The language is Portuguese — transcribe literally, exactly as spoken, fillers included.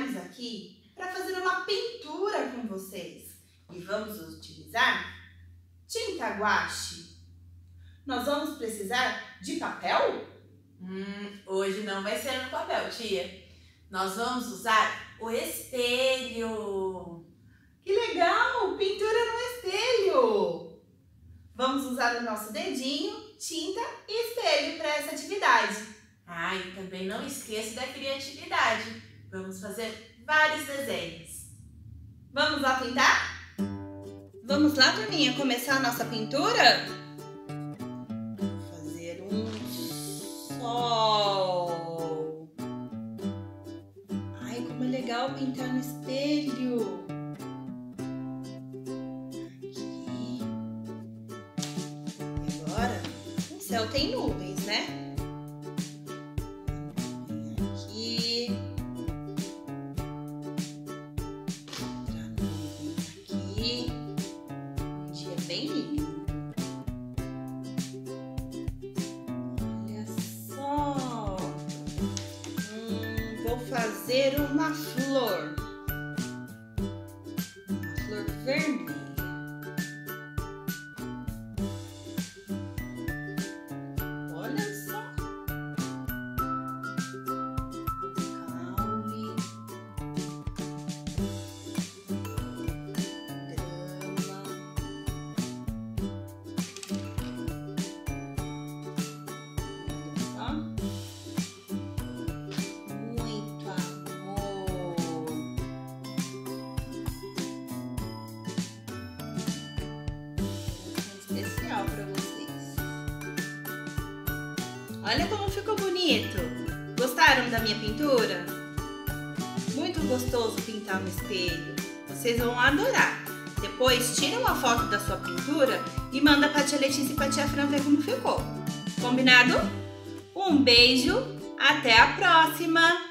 viemos aqui para fazer uma pintura com vocês e vamos utilizar tinta guache. Nós vamos precisar de papel? Hum, hoje não vai ser no papel, tia. Nós vamos usar o espelho. Que legal! Pintura no espelho! Vamos usar o nosso dedinho, tinta e espelho para essa atividade. Ah, e também não esqueça da criatividade. Vamos fazer vários desenhos. Vamos lá pintar? Vamos lá, turminha, começar a nossa pintura? Vou fazer um sol. Ai, como é legal pintar no espelho. Aqui. E agora, o céu tem nuvens, né? Bem lindo. Olha só. Hum, vou fazer uma flor. Uma flor vermelha. Olha só. Caule. Especial para vocês. Olha como ficou bonito. Gostaram da minha pintura? Muito gostoso pintar no espelho. Vocês vão adorar. Depois tira uma foto da sua pintura e manda para a tia Letícia e para a tia Fran ver como ficou. Combinado? Um beijo, até a próxima!